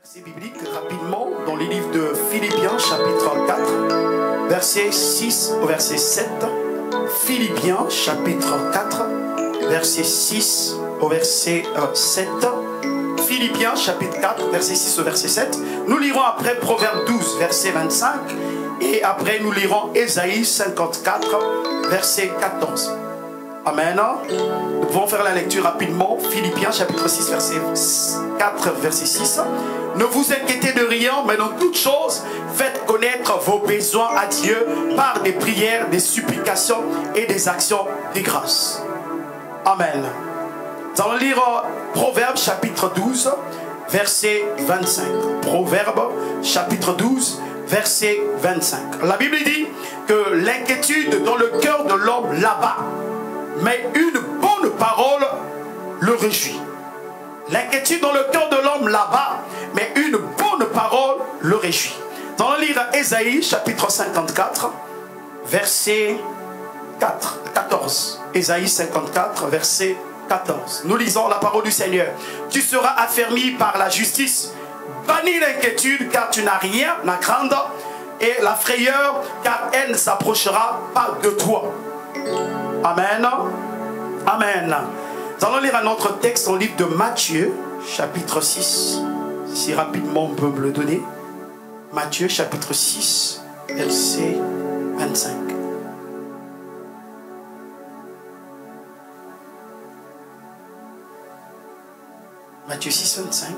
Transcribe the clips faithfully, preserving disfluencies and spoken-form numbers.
C'est biblique rapidement dans les livres de Philippiens chapitre quatre, verset six au verset sept. Philippiens chapitre quatre, verset six au verset sept. Philippiens chapitre quatre, verset six au verset sept. Nous lirons après Proverbe douze, verset vingt-cinq. Et après nous lirons Ésaïe cinquante-quatre, verset quatorze. Amen. Nous pouvons faire la lecture rapidement. Philippiens chapitre six, verset quatre, verset six. Ne vous inquiétez de rien, mais dans toutes choses, faites connaître vos besoins à Dieu par des prières, des supplications et des actions de grâce. Amen. Nous allons lire Proverbe chapitre douze, verset vingt-cinq. Proverbe chapitre douze, verset vingt-cinq. La Bible dit que l'inquiétude dans le cœur de l'homme là-bas, mais une bonne parole le réjouit. L'inquiétude dans le cœur de l'homme là-bas, mais une bonne parole le réjouit. Dans le livre Ésaïe, chapitre cinquante-quatre, verset quatre, quatorze. Ésaïe cinquante-quatre, verset quatorze. Nous lisons la parole du Seigneur. Tu seras affermi par la justice. Bannis l'inquiétude, car tu n'as rien à craindre, et la frayeur, car elle ne s'approchera pas de toi. Amen. Amen. Nous allons lire un autre texte dans le livre de Matthieu, chapitre six. Si rapidement on peut me le donner. Matthieu, chapitre six, verset vingt-cinq. Matthieu six, vingt-cinq.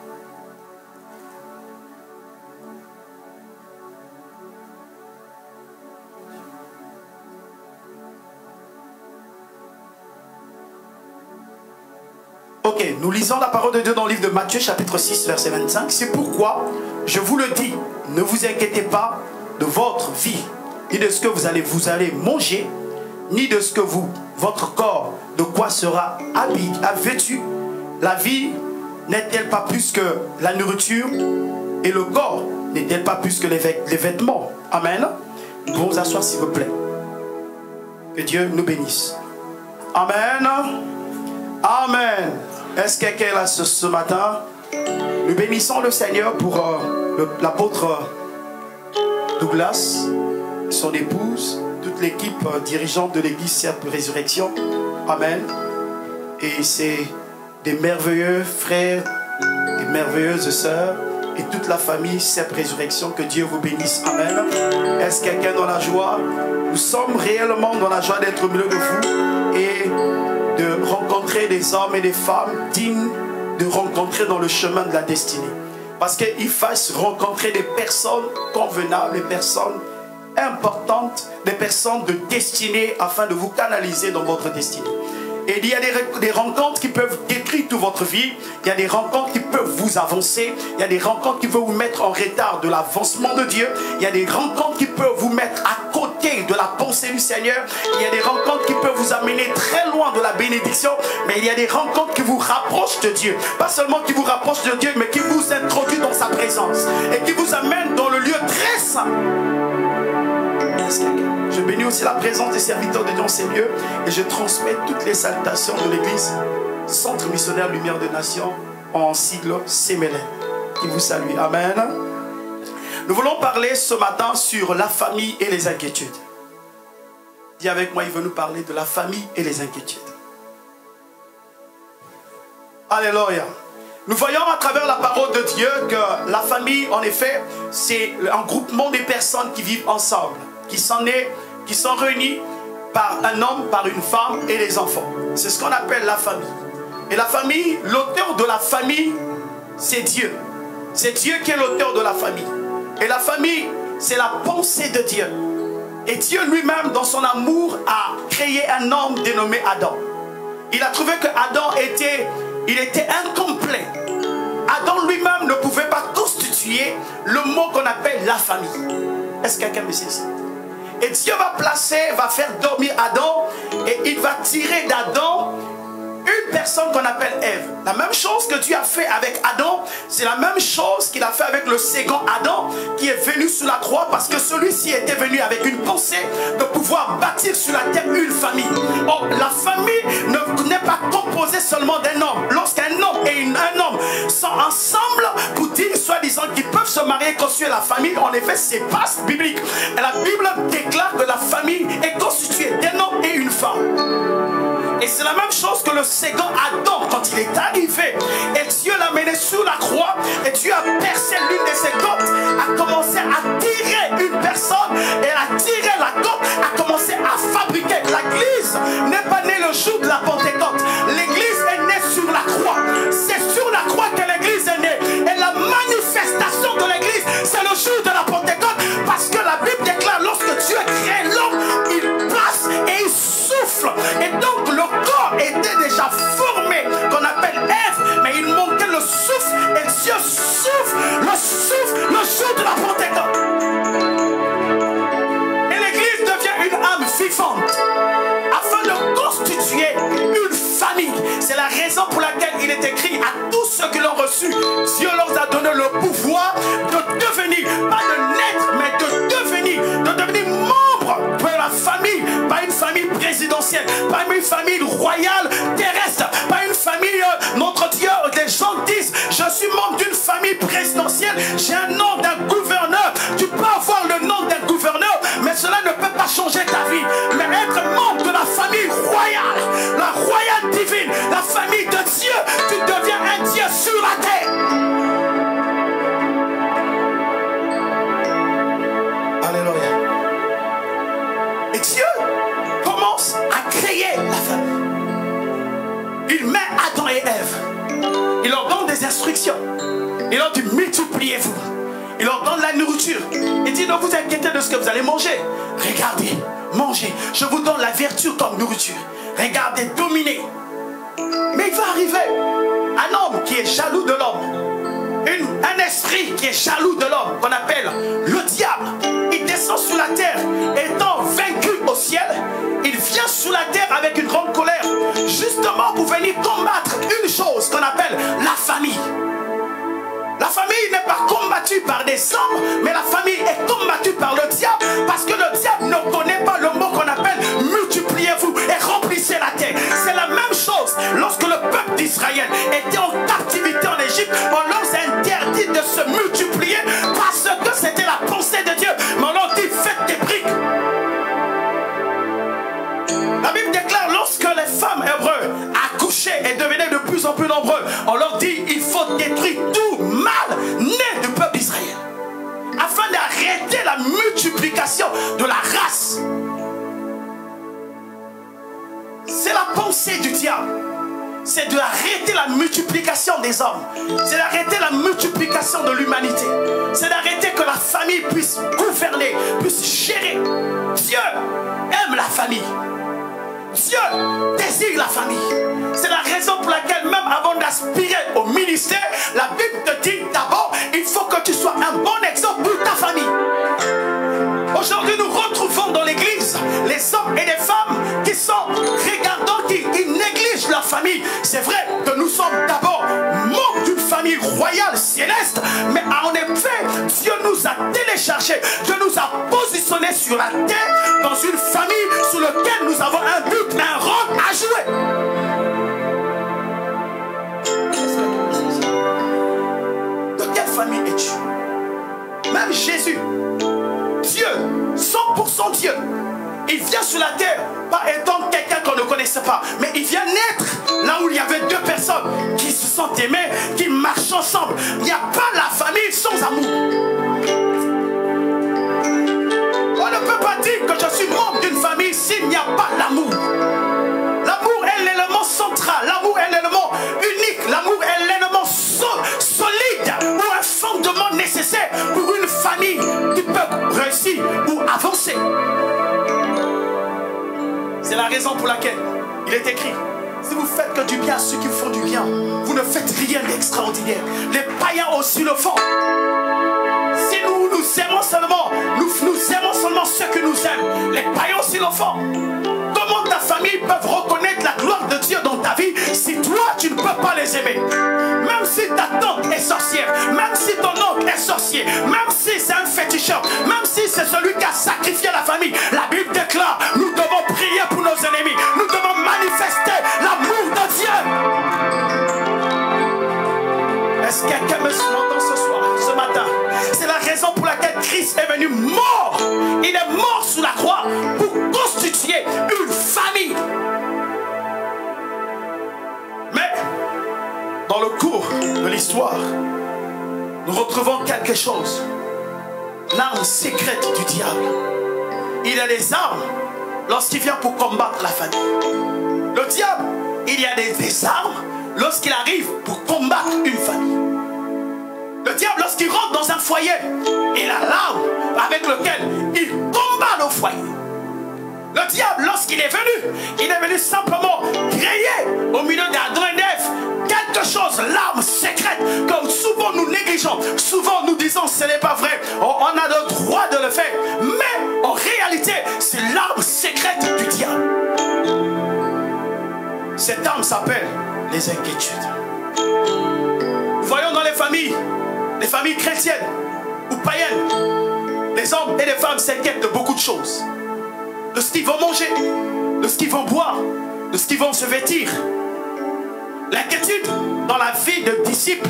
Ok, nous lisons la parole de Dieu dans le livre de Matthieu, chapitre six, verset vingt-cinq. C'est pourquoi, je vous le dis, ne vous inquiétez pas de votre vie, ni de ce que vous allez, vous allez manger, ni de ce que vous, votre corps, de quoi sera habillé, vêtu. La vie n'est-elle pas plus que la nourriture, et le corps n'est-elle pas plus que les, vêt les vêtements? Amen. Nous pouvons vous asseoir, s'il vous plaît. Que Dieu nous bénisse. Amen. Amen. Est-ce que quelqu'un est là ce, ce matin? Nous bénissons le Seigneur pour euh, l'apôtre Douglas, son épouse, toute l'équipe euh, dirigeante de l'église Serpe Résurrection. Amen. Et c'est des merveilleux frères, des merveilleuses sœurs et toute la famille Serpe Résurrection. Que Dieu vous bénisse. Amen. Est-ce quelqu'un dans la joie? Nous sommes réellement dans la joie d'être au milieu de vous et de rencontrer des hommes et des femmes dignes de rencontrer dans le chemin de la destinée. Parce qu'il faut rencontrer des personnes convenables, des personnes importantes, des personnes de destinée afin de vous canaliser dans votre destinée. Et il y a des, des rencontres qui peuvent décrire toute votre vie. Il y a des rencontres qui peuvent vous avancer. Il y a des rencontres qui peuvent vous mettre en retard de l'avancement de Dieu. Il y a des rencontres qui peuvent vous mettre à côté de la pensée du Seigneur. Il y a des rencontres qui peuvent vous amener très loin de la bénédiction. Mais il y a des rencontres qui vous rapprochent de Dieu. Pas seulement qui vous rapprochent de Dieu, mais qui vous introduisent dans sa présence. Et qui vous amènent dans le lieu très saint. Je bénis aussi la présence des serviteurs de Dieu dans ces lieux et je transmets toutes les salutations de l'église Centre Missionnaire Lumière des Nations en sigle C M L N qui vous salue. Amen. Nous voulons parler ce matin sur la famille et les inquiétudes. Dis avec moi, il veut nous parler de la famille et les inquiétudes. Alléluia. Nous voyons à travers la parole de Dieu que la famille, en effet, c'est un groupement de personnes qui vivent ensemble, qui sont nés, qui sont réunis par un homme, par une femme et les enfants. C'est ce qu'on appelle la famille. Et la famille, l'auteur de la famille, c'est Dieu. C'est Dieu qui est l'auteur de la famille. Et la famille, c'est la pensée de Dieu. Et Dieu lui-même, dans son amour, a créé un homme dénommé Adam. Il a trouvé que Adam était, il était incomplet. Adam lui-même ne pouvait pas constituer le mot qu'on appelle la famille. Est-ce que quelqu'un me sait ça? Et Dieu va placer, va faire dormir Adam et il va tirer d'Adam une personne qu'on appelle Ève. La même chose que Dieu a fait avec Adam, c'est la même chose qu'il a fait avec le second Adam qui est venu sur la croix parce que celui-ci était venu avec une pensée de pouvoir bâtir sur la terre une famille. Or, la famille n'est pas composée seulement d'un homme. Lorsqu'un homme et une, un homme sont ensemble pour dire se marier, constituer la famille, en effet, c'est pas biblique. Et la Bible déclare que la famille est constituée d'un homme et une femme. Et c'est la même chose que le second Adam quand il est arrivé. Et Dieu l'a mené sur la croix. Et Dieu a percé l'une de ses côtes, a commencé à tirer une personne. Et elle a tiré la côte, a commencé à fabriquer. L'église n'est pas née le jour de la Pentecôte. L'église est née sur la croix. C'est sur la croix que l'église est née. Et la manifestation de l'église, c'est le jour de la Pentecôte. Parce que la Bible déclare, lorsque Dieu a créé l'homme, il passe et il souffle. Et donc le corps était déjà formé, qu'on appelle Ève, mais il manquait le souffle. Et Dieu souffle, le souffle, le jour de la Pentecôte. Et l'église devient une âme vivante, afin de constituer une famille. C'est la raison pour laquelle il est écrit à tous ceux qui l'ont reçu, Dieu leur a donné le pouvoir de devenir, pas de naître, mais de devenir, de devenir membre de la famille, pas une famille présidentielle, pas une famille royale terrestre, pas une famille, euh, notre Dieu, des gens disent, je suis membre d'une famille présidentielle, j'ai un nom d'un gouverneur. Tu peux avoir le nom d'un gouverneur, mais cela ne peut pas changer ta vie. Mais être membre de la famille royale, la royale divine, la famille de Dieu, tu deviens un Dieu sur la terre. Alléluia. Et Dieu commence à créer la famille. Il met Adam et Ève. Il leur donne des instructions. Il leur dit multipliez-vous. Il leur donne la nourriture. Il dit ne vous inquiétez de ce que vous allez manger. Regardez, mangez. Je vous donne la vertu comme nourriture. Regardez, dominez. Mais il va arriver un homme qui est jaloux de l'homme. Un esprit qui est jaloux de l'homme, qu'on appelle le diable. Il descend sur la terre, étant vaincu au ciel. Il vient sur la terre avec une grande colère, justement pour venir combattre une chose qu'on appelle la famille. La famille n'est pas combattue par des hommes, mais la famille est combattue par le diable, parce que le diable ne connaît pas le mot qu'on appelle multipliez-vous et remplissez la terre. C'est la même chose lorsque le peuple d'Israël était en captivité en Égypte. On leur interdit de se multiplier parce que c'était la pensée de Dieu. Mais on leur dit faites des briques. La Bible déclare lorsque les femmes hébreues accouchaient et devenaient de plus en plus nombreux, on leur dit il faut détruire tout mal né du peuple d'Israël afin d'arrêter la multiplication de la race. C'est la pensée du diable. C'est d'arrêter la multiplication des hommes. C'est d'arrêter la multiplication de l'humanité. C'est d'arrêter que la famille puisse gouverner, puisse gérer. Dieu aime la famille. Dieu désire la famille. C'est la raison pour laquelle même avant d'aspirer au ministère, la Bible te dit d'abord, il faut que tu sois un bon exemple pour ta famille. Aujourd'hui, nous retrouvons dans l'église les hommes et les femmes qui sont regardants, qui, qui négligent leur famille. C'est vrai que nous sommes d'abord membres d'une famille royale céleste, mais en effet, Dieu nous a téléchargés, Dieu nous a positionnés sur la terre dans une famille sur laquelle nous avons un but, un rôle à jouer. De quelle famille es-tu? Même Jésus, Dieu, cent pour cent Dieu, il vient sur la terre, pas étant quelqu'un qu'on ne connaissait pas, mais il vient naître là où il y avait deux personnes qui se sont aimées, qui marchent ensemble. Il n'y a pas la famille sans amour. On ne peut pas dire que je suis membre d'une famille s'il n'y a pas l'amour. L'amour est l'élément central, l'amour est l'élément unique, l'amour est l'élément so solide ou un fondement nécessaire pour une famille qui peut réussir ou avancer. C'est la raison pour laquelle il est écrit, si vous faites que du bien à ceux qui vous font du bien, vous ne faites rien d'extraordinaire. Les païens aussi le font. Si nous nous aimons seulement, nous, nous aimons seulement ceux qui nous aiment, les païens aussi le font. Comment ta famille peut reconnaître la gloire de Dieu dans ta vie si toi tu ne peux pas les aimer? Même si ta tante est sorcière, même si ton oncle est sorcier, même si c'est un féticheur, même si c'est celui qui a sacrifié la famille, la Bible déclare, nous devons prier pour nos ennemis, nous devons manifester l'amour de Dieu. Est-ce que quelqu'un me entend ce soir, ce matin? de l'histoire, nous retrouvons quelque chose. L'arme secrète du diable. Il a des armes lorsqu'il vient pour combattre la famille. Le diable, il y a des, des armes lorsqu'il arrive pour combattre une famille. Le diable, lorsqu'il rentre dans un foyer, il a l'arme avec laquelle il combat le foyer. Le diable, lorsqu'il est venu, il est venu simplement créer au milieu d'Adam et d'Ève quelque chose, l'arme secrète, que souvent nous négligeons. Souvent nous disons ce n'est pas vrai, on, on a le droit de le faire. Mais en réalité, c'est l'arme secrète du diable. Cette arme s'appelle les inquiétudes. Nous voyons dans les familles, les familles chrétiennes ou païennes, les hommes et les femmes s'inquiètent de beaucoup de choses. De ce qu'ils vont manger, de ce qu'ils vont boire, de ce qu'ils vont se vêtir. L'inquiétude dans la vie de disciples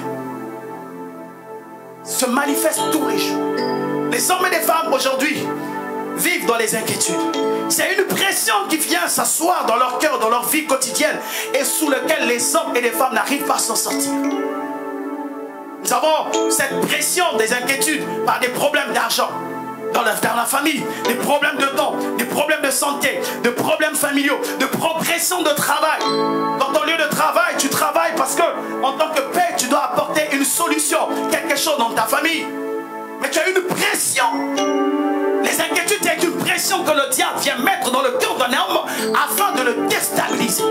se manifeste tous les jours. Les hommes et les femmes aujourd'hui vivent dans les inquiétudes. C'est une pression qui vient s'asseoir dans leur cœur, dans leur vie quotidienne, et sous laquelle les hommes et les femmes n'arrivent pas à s'en sortir. Nous avons cette pression des inquiétudes par des problèmes d'argent dans la, dans la famille, des problèmes de temps, des problèmes de santé, des problèmes familiaux, de pression de travail. Dans ton lieu de travail, tu travailles parce que en tant que père, tu dois apporter une solution, quelque chose dans ta famille. Mais tu as une pression. Les inquiétudes, c'est une pression que le diable vient mettre dans le cœur d'un homme afin de le déstabiliser.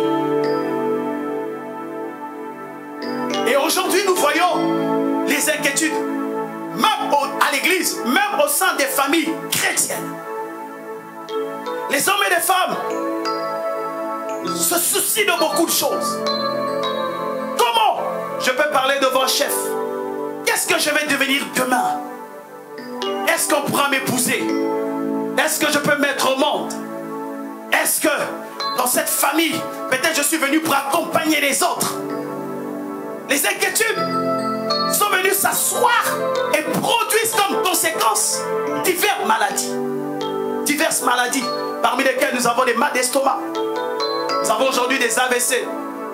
Et aujourd'hui, nous voyons les inquiétudes, même au, à l'église, même au sein des familles chrétiennes. Les hommes et les femmes se soucient de beaucoup de choses. Comment je peux parler devant un chef? Qu'est-ce que je vais devenir demain? Est-ce qu'on pourra m'épouser? Est-ce que je peux mettre au monde? Est-ce que dans cette famille, peut-être je suis venu pour accompagner les autres? Les inquiétudes sont venues s'asseoir et produisent comme conséquence diverses maladies. Diverses maladies, parmi lesquelles nous avons des mal d'estomac. Nous avons aujourd'hui des A V C.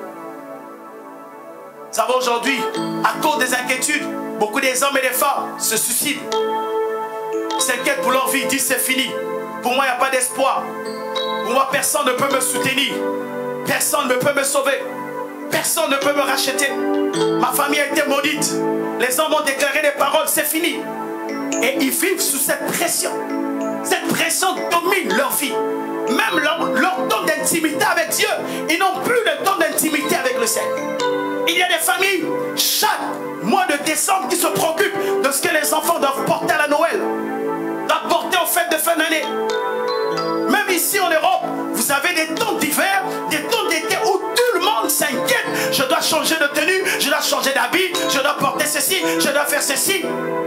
Nous avons aujourd'hui, à cause des inquiétudes, beaucoup des hommes et des femmes se suicident. Ils s'inquiètent pour leur vie, ils disent c'est fini. Pour moi, il n'y a pas d'espoir. Pour moi, personne ne peut me soutenir. Personne ne peut me sauver. Personne ne peut me racheter. Ma famille a été maudite. Les hommes ont déclaré des paroles, c'est fini. Et ils vivent sous cette pression. Cette pression domine leur vie. Même leur, leur temps d'intimité avec Dieu, ils n'ont plus le temps d'intimité avec le Seigneur. Il y a des familles, chaque mois de décembre, qui se préoccupent de ce que les enfants doivent porter à la Noël, doivent porter aux fêtes de fin d'année. Même ici en Europe, vous avez des temps d'hiver, des temps d'été où tout le monde s'inquiète. Je dois changer de tenue, je dois changer d'habit, je dois porter ceci, je dois faire ceci.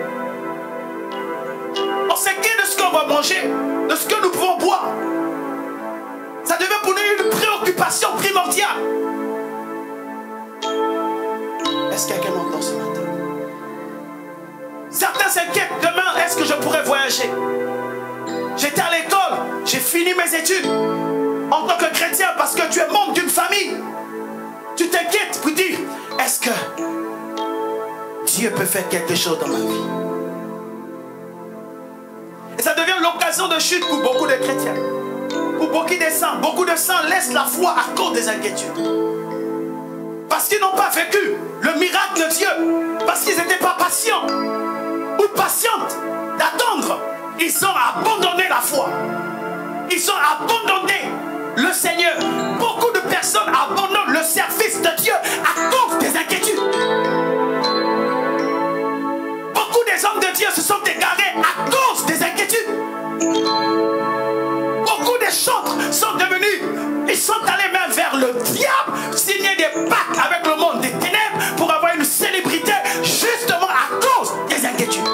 On s'inquiète de ce qu'on va manger, de ce que nous pouvons boire. Ça devient pour nous une préoccupation primordiale. Est-ce que quelqu'un m'entend ce matin? Certains s'inquiètent demain, est-ce que je pourrais voyager? J'étais à l'école, j'ai fini mes études en tant que chrétien parce que tu es membre d'une famille. Tu t'inquiètes pour dire, est-ce que Dieu peut faire quelque chose dans ma vie? Et ça devient l'occasion de chute pour beaucoup de chrétiens. Pour beaucoup de saints. Beaucoup de saints laissent la foi à cause des inquiétudes. Parce qu'ils n'ont pas vécu le miracle de Dieu. Parce qu'ils n'étaient pas patients ou patientes d'attendre. Ils ont abandonné la foi. Ils ont abandonné le Seigneur. Beaucoup de personnes abandonnent le service de Dieu à cause des inquiétudes. Beaucoup des hommes de Dieu se sont égarés à cause des inquiétudes. Beaucoup des chantres sont devenus, ils sont allés même vers le diable, signer des pactes avec le monde des ténèbres pour avoir une célébrité justement à cause des inquiétudes.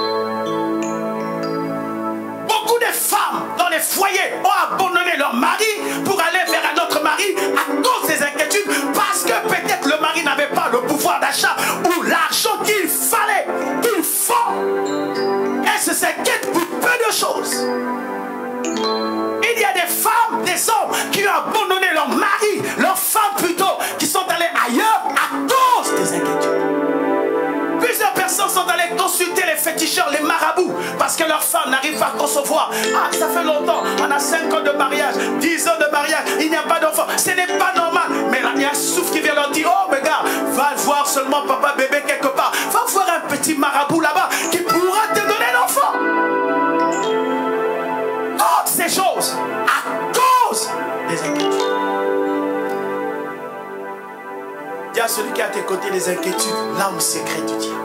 Beaucoup de femmes dans les foyers ont abandonné leur mari pour aller vers un autre mari à cause des inquiétudes parce que peut-être le mari n'avait pas le pouvoir d'achat ou l'argent qu'il fallait, qu'il faut. Elles se s'inquiètent pour peu de choses. Il y a des femmes, des hommes qui ont abandonné leur mari, leurs femmes plutôt, qui sont allés ailleurs à cause des inquiétudes. gens sont allés consulter les féticheurs, les marabouts, parce que leurs femmes n'arrivent pas à concevoir. Ah, ça fait longtemps, on a cinq ans de mariage, dix ans de mariage, il n'y a pas d'enfant. Ce n'est pas normal. Mais là, il y a un souffle qui vient leur dire, oh, mais gars, va voir seulement papa bébé quelque part. Va voir un petit marabout là-bas qui pourra te donner l'enfant. Toutes ces choses à cause des inquiétudes. Dis à celui qui est à tes côtés des inquiétudes, l'âme secrète du diable.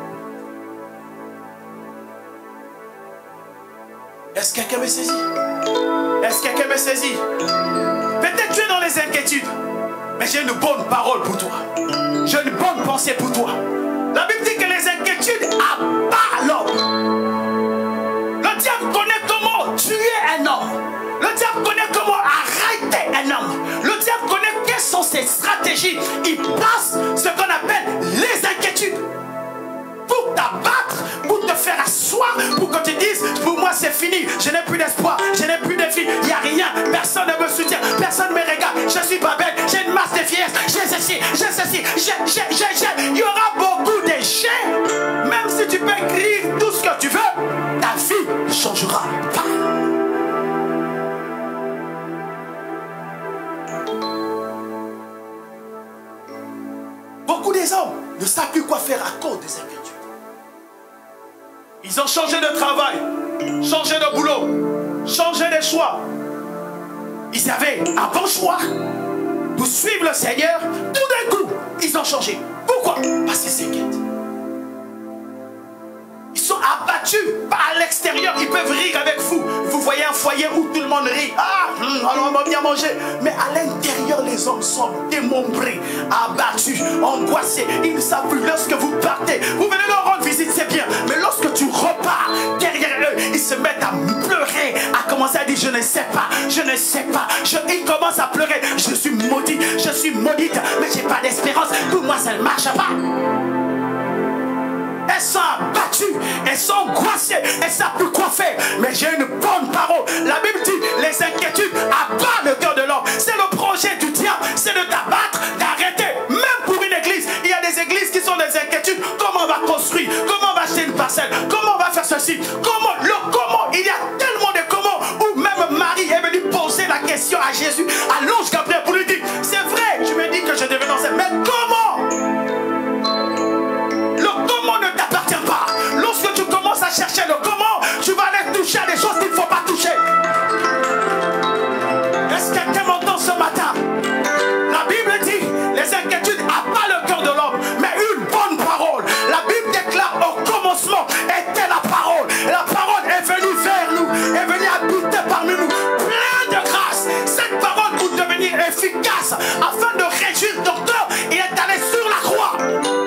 Est-ce que quelqu'un me saisit? Est-ce que quelqu'un me saisit? Peut-être tu es dans les inquiétudes, mais j'ai une bonne parole pour toi. J'ai une bonne pensée pour toi. La Bible dit que les inquiétudes abattent l'homme. Le diable connaît comment tuer un homme. Le diable connaît comment arrêter un homme. Le diable connaît quelles sont ses stratégies. Il place ce qu'on appelle les inquiétudes pour t'abattre, pour te faire asseoir, pour que tu dises, pour moi c'est fini, je n'ai plus d'espoir, je n'ai plus de vie, il n'y a rien, personne ne me soutient, personne ne me regarde, je suis pas belle, j'ai une masse de vieillesse, j'ai ceci, j'ai ceci, j'ai, j'ai, j'ai, j'ai. Il y aura beaucoup de j'ai. Même si tu peux écrire tout ce que tu veux, ta vie ne changera pas. Beaucoup des hommes ne savent plus quoi faire à cause des inquiétudes. Ils ont changé de travail, changé de boulot, changé de choix. Ils avaient un bon choix pour suivre le Seigneur. Tout d'un coup, ils ont changé. Pourquoi? Parce qu'ils s'inquiètent. Ils sont abattus à l'extérieur. Ils peuvent rire avec vous. Vous voyez un foyer où tout le monde rit. Ah, alors on va bien manger. Mais à l'intérieur, les hommes sont démembrés, abattus, angoissés. Ils ne savent plus. Lorsque vous partez, vous venez leur rendre visite, c'est bien. Mais lorsque tu repars derrière eux, ils se mettent à pleurer, à commencer à dire je ne sais pas, je ne sais pas. Je, ils commencent à pleurer. Je suis maudit, je suis maudite, mais j'ai pas d'espérance. Pour moi, ça ne marche pas. Elles sont abattues, elles sont angoissées, elles ne savent plus quoi faire. Mais j'ai une bonne parole. La Bible dit, les inquiétudes abattent le cœur de l'homme. C'est le projet du diable, c'est de t'abattre, d'arrêter. Même pour une église, il y a des églises qui sont des inquiétudes. Comment on va construire? Comment on va acheter une parcelle? Comment on va faire ceci? Comment? Le comment? Il y a tellement de comment. Où même Marie est venue poser la question à Jésus, à l'ange Gabriel, pour lui dire, c'est vrai, tu me dis que je devais danser, mais comment? Ne t'appartient pas. Lorsque tu commences à chercher le comment, tu vas aller toucher à des choses qu'il ne faut pas toucher. Est-ce que quelqu'un m'entend ce matin? La Bible dit, les inquiétudes abattent le cœur de l'homme, mais une bonne parole. La Bible déclare, au commencement était la parole. La parole est venue vers nous, est venue habiter parmi nous, plein de grâce. Cette parole pour devenir efficace, afin de réjouir ton cœur, il est allé sur la croix.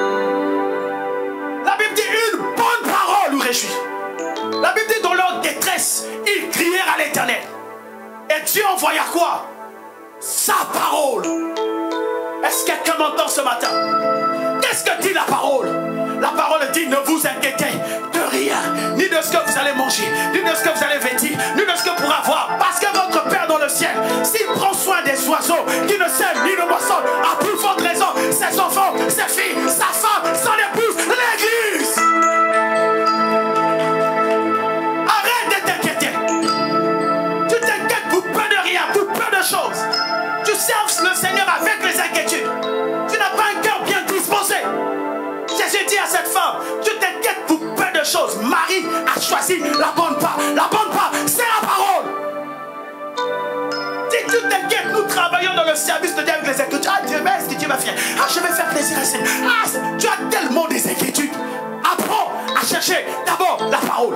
La Bible dit dans leur détresse, ils crièrent à l'Éternel. Et Dieu envoya quoi? Sa parole. Est-ce que quelqu'un m'entend ce matin? Qu'est-ce que dit la parole? La parole dit, ne vous inquiétez de rien, ni de ce que vous allez manger, ni de ce que vous allez vêtir, ni de ce que vous pourrez avoir. Parce que votre Père dans le ciel, s'il prend soin des oiseaux qui ne sèment ni ne moissonnent, à plus forte raison, ses enfants, ses filles, sa femme, son épouse, l'Église. Choses. Tu serves le Seigneur avec les inquiétudes. Tu n'as pas un cœur bien disposé. Jésus dit à cette femme, tu t'inquiètes pour peu de choses. Marie a choisi la bonne part. La bonne part, c'est la parole. Si tu t'inquiètes, nous travaillons dans le service de Dieu avec les inquiétudes. Ah Dieu, mais est-ce que tu vas faire? Ah, je vais faire plaisir à Seigneur. Ah, tu as tellement des inquiétudes. Apprends à chercher d'abord la parole.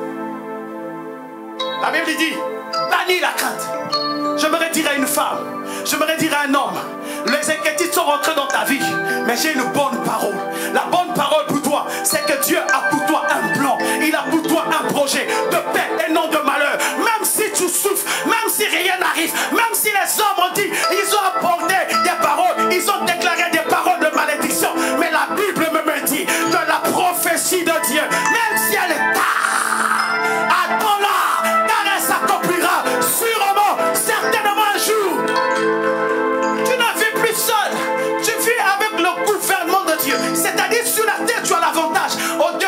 La Bible dit, bannis la crainte. Je me redirai à une femme, je me redirai à un homme. Les inquiétudes sont rentrées dans ta vie, mais j'ai une bonne parole. La bonne parole pour toi, c'est que Dieu a pour toi un plan. Il a pour toi un projet de paix et non de malheur. Même si tu souffres, même si rien n'arrive, même si les hommes ont dit, ils ont apporté des paroles, ils ont déclaré des paroles de malédiction. Mais la Bible me dit que la prophétie de Dieu, même si elle est tard, attends-la, car elle s'accomplira sûrement, certainement un jour. Tu ne vis plus seul, tu vis avec le gouvernement de Dieu. C'est-à-dire sur la terre tu as l'avantage. Au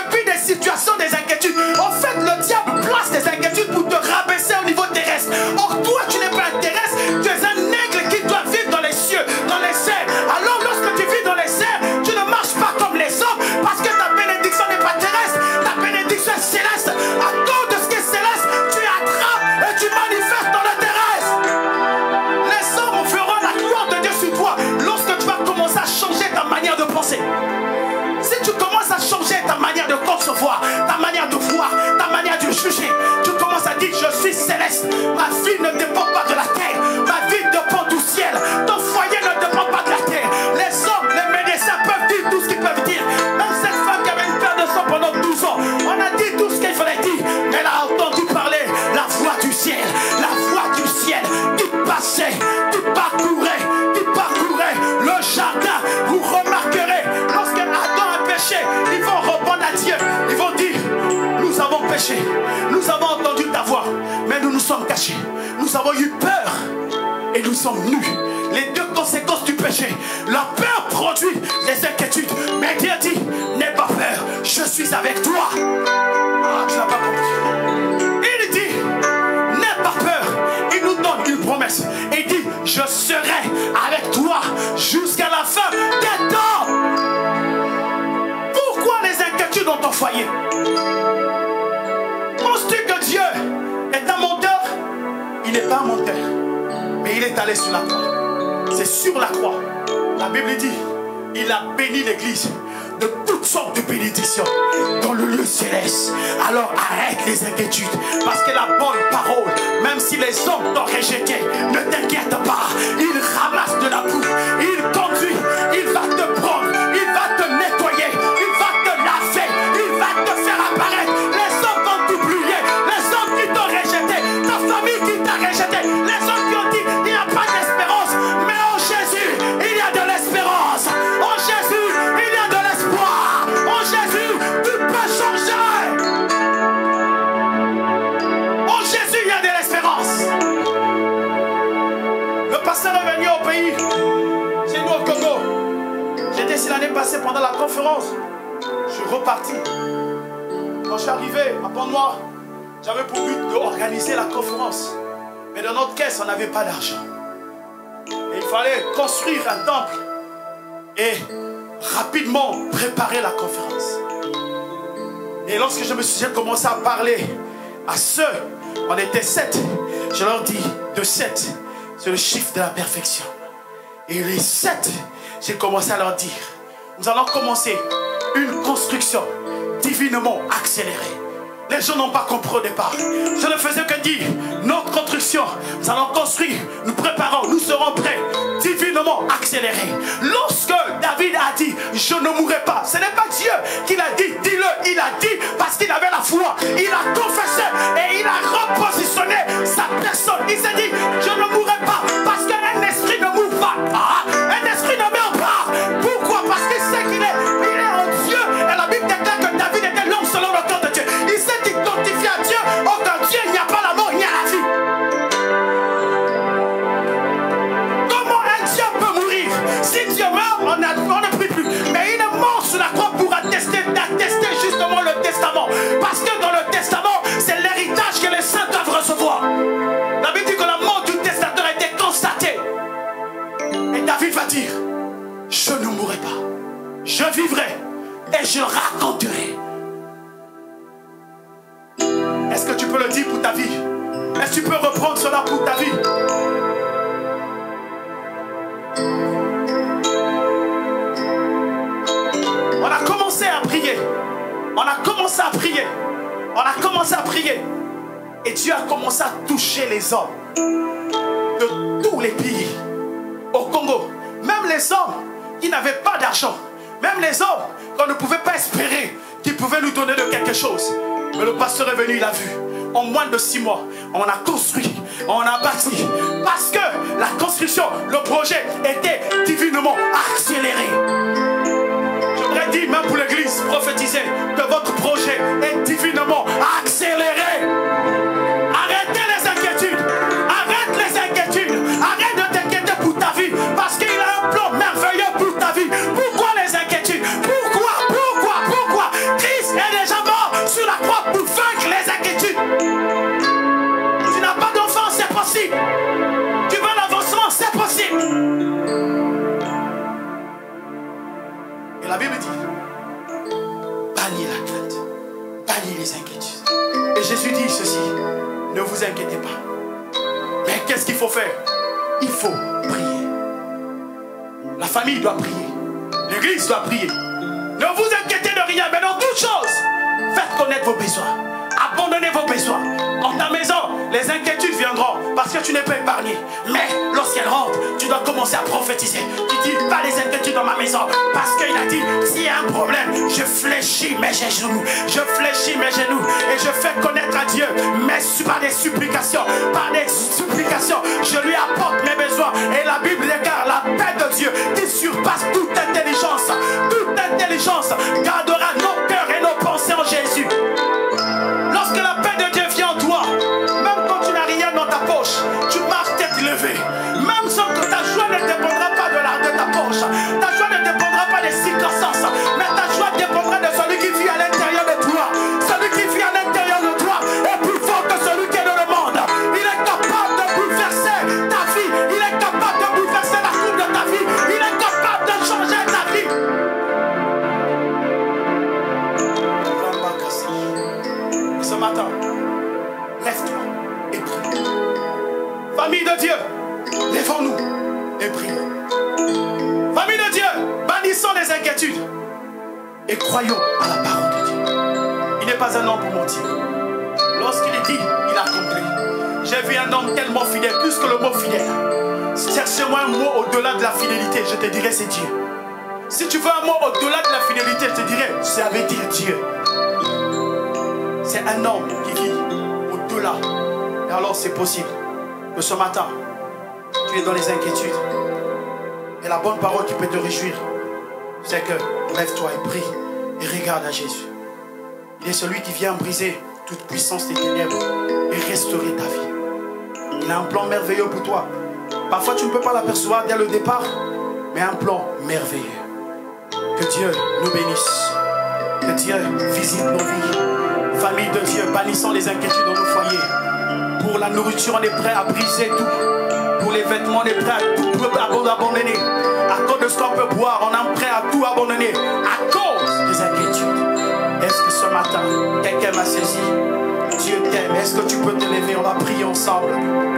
voir, ta manière de voir, ta manière de juger. Tu commences à dire, je suis céleste. Ma vie ne dépend pas de la terre. Ma vie dépend du ciel. Ton foyer ne dépend pas de la terre. Les hommes, les médecins peuvent dire tout ce qu'ils peuvent dire. Même cette femme qui avait une perte de sang pendant douze ans, on a dit tout ce qu'il fallait dire. Mais elle a entendu parler la voix du ciel. La voix du ciel qui passait, qui parcourait, qui parcourait le jardin. Vous remarquerez, lorsque Adam a péché, ils vont répondre à Dieu. Ils vont dire, nous avons péché. Nous avons entendu ta voix, mais nous nous sommes cachés. Nous avons eu peur et nous sommes nus. Les deux conséquences du péché. La peur produit des inquiétudes. Mais Dieu dit, n'aie pas peur, je suis avec toi. Ah, tu n'as pas compris. Il dit, n'aie pas peur. Il nous donne une promesse. Il dit, je serai avec toi jusqu'à la fin des temps. Pourquoi les inquiétudes dans ton foyer? Penses-tu que Dieu est un menteur? Il n'est pas un menteur, mais il est allé sur la croix. C'est sur la croix. La Bible dit, il a béni l'église de toutes sortes de bénédictions dans le lieu céleste. Alors arrête les inquiétudes, parce que la bonne parole, même si les hommes t'ont rejeté, ne t'inquiète pas. Il ramasse de la boue, il conduit, il va te prendre, il va te nettoyer, il va te laver, il va te faire apparaître. Les hommes vont t'oublier, les hommes qui t'ont rejeté, ta famille qui t'a rejeté, les hommes qui ont dit il n'y a pas d'espérance, mais en Jésus il y a de l'espérance. En Jésus il y a de l'espoir. En Jésus tu peux changer. En Jésus il y a de l'espérance. Le pasteur est venu au pays, chez nous au Congo. J'étais ici l'année passée pendant la conférence. Je suis reparti. Quand je suis arrivé à Pont-Noir, j'avais pour but d'organiser la conférence. Mais dans notre caisse, on n'avait pas d'argent. Et il fallait construire un temple et rapidement préparer la conférence. Et lorsque je me suis commencé à parler à ceux, on était sept, je leur dis, de sept, c'est le chiffre de la perfection. Et les sept, j'ai commencé à leur dire, nous allons commencer une construction divinement accélérée. Les gens n'ont pas compris au départ. Je ne faisais que dire, notre construction, nous allons construire, nous préparons, nous serons prêts, divinement accélérés. Lorsque David a dit, je ne mourrai pas, ce n'est pas Dieu qui l'a dit, dis-le, il a dit parce qu'il avait la foi. Il a confessé et il a repositionné sa personne. Il s'est dit, je ne mourrai pas parce qu'un esprit ne mourra pas. Ah, un esprit ne meurt pas. Pourquoi? Parce qu'il sait qu'il est, il est en Dieu. Et la Bible déclare que David était l'homme selon le cœur de Dieu. Il s'est identifié à Dieu. Oh, dans Dieu, il n'y a pas la mort, il y a la vie. Comment un Dieu peut mourir? Si Dieu meurt, on, a, on ne prie plus. Mais il est mort sur la croix pour attester, attester justement le testament. Parce que dans le testament, c'est l'héritage que les saints doivent recevoir. La Bible dit que la mort du testateur a été constatée. Et David va dire, je ne mourrai pas. Je vivrai et je raconterai. Est-ce que tu peux le dire pour ta vie? Est-ce que tu peux reprendre cela pour ta vie? On a commencé à prier. On a commencé à prier. On a commencé à prier. Et Dieu a commencé à toucher les hommes de tous les pays. Au Congo. Même les hommes qui n'avaient pas d'argent. Même les hommes qu'on ne pouvait pas espérer qu'ils pouvaient nous donner de quelque chose. Mais le pasteur est venu, il a vu. En moins de six mois, on a construit, on a bâti. Parce que la construction, le projet était divinement accéléré. Je voudrais dire, même pour l'église, prophétiser que votre projet est divinement accéléré. Arrêtez les inquiétudes. Arrête les inquiétudes. Arrête de t'inquiéter pour ta vie. Parce qu'il a un plan merveilleux pour ta vie. Pourquoi les inquiétudes? Pourquoi? Pourquoi? Pourquoi? Christ est déjà mort sur la croix pour vaincre les inquiétudes. Tu n'as pas d'enfant, c'est possible. Tu veux l'avancement, c'est possible. Et la Bible dit, bannis la crainte, bannis les inquiétudes. Et Jésus dit ceci, ne vous inquiétez pas. Mais qu'est-ce qu'il faut faire? Il faut prier. La famille doit prier. L'église doit prier. Ne vous inquiétez de rien, mais dans toutes choses, avec vos besoins. Abandonnez vos besoins. Dans ta maison, les inquiétudes viendront parce que tu n'es pas épargné. Mais lorsqu'elles rentrent, tu dois commencer à prophétiser. Tu dis, pas les inquiétudes dans ma maison. Parce qu'il a dit, s'il y a un problème, je fléchis mes genoux. Je fléchis mes genoux. Et je fais connaître à Dieu, mais par des supplications. Par des supplications, je lui apporte mes besoins. Et la Bible déclare, la paix de Dieu qui surpasse toute intelligence. Toute intelligence gardera nos cœurs et nos pensées en Jésus. Lorsque la paix de Dieu vient en toi, même quand tu n'as rien dans ta poche, tu marches tête levée. Même sans que ta joie ne dépendra pas de, la, de ta poche, ta joie ne dépendra pas des circonstances, mais ta joie dépendra de celui qui vit à l'intérieur de toi. Celui qui vit à l'intérieur de toi est plus fort que celui qui est dans le monde. Il est capable de bouleverser ta vie. Il est capable de bouleverser la coupe de ta vie. Il est capable de changer ta vie. Ce matin, lève-toi et prie. Famille de Dieu, lèvons-nous et prions. Famille de Dieu, bannissons les inquiétudes et croyons à la parole de Dieu. Il n'est pas un homme pour mentir. Lorsqu'il est dit, il a accompli. J'ai vu un homme tellement fidèle, plus que le mot fidèle. Cherche-moi un mot au-delà de la fidélité, je te dirai c'est Dieu. Si tu veux un mot au-delà de la fidélité, je te dirai, ça veut dire Dieu. C'est un homme qui vit au-delà. Et alors c'est possible que ce matin, tu es dans les inquiétudes. Et la bonne parole qui peut te réjouir, c'est que lève-toi et prie et regarde à Jésus. Il est celui qui vient briser toute puissance des ténèbres et restaurer ta vie. Il a un plan merveilleux pour toi. Parfois tu ne peux pas l'apercevoir dès le départ, mais un plan merveilleux. Que Dieu nous bénisse. Que Dieu visite nos vies. Famille de Dieu, bannissons les inquiétudes dans nos foyers. Pour la nourriture, on est prêt à briser tout. Pour les vêtements, on est prêt à tout abandonner. À cause de ce qu'on peut boire, on est prêt à tout abandonner. À cause des inquiétudes. Est-ce que ce matin, quelqu'un m'a saisi? Dieu t'aime. Est-ce que tu peux te lever? On va prier ensemble.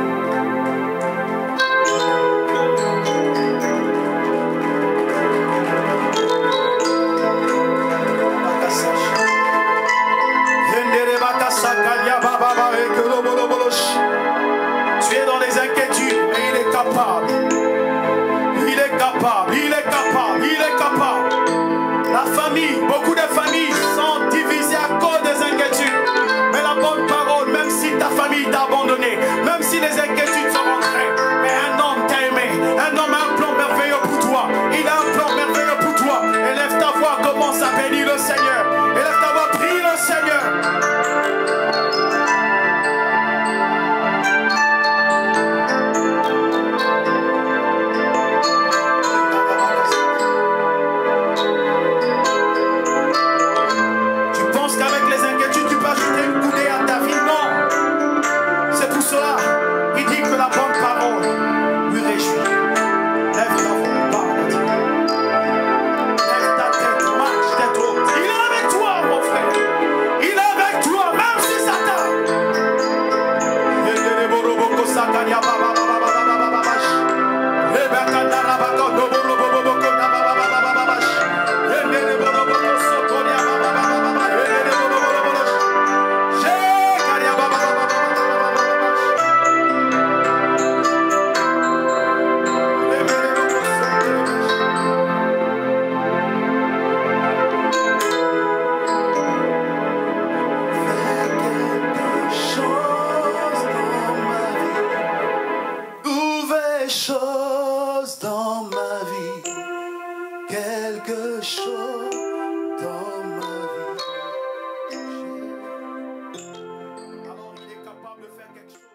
Tu es dans les inquiétudes, mais il est capable. Il est capable, il est capable, il est capable. La famille, beaucoup de familles sont divisées à cause des inquiétudes. Mais la bonne parole, même si ta famille t'a abandonné, même si les inquiétudes sont rentrées, mais un homme t'a aimé, un homme a un plan merveilleux pour toi. Il a un plan merveilleux pour toi. Élève ta voix, commence à bénir le Seigneur. Élève ta voix, prie le Seigneur. Chose dans ma vie, quelque chose dans ma vie. Alors il est capable de faire quelque chose.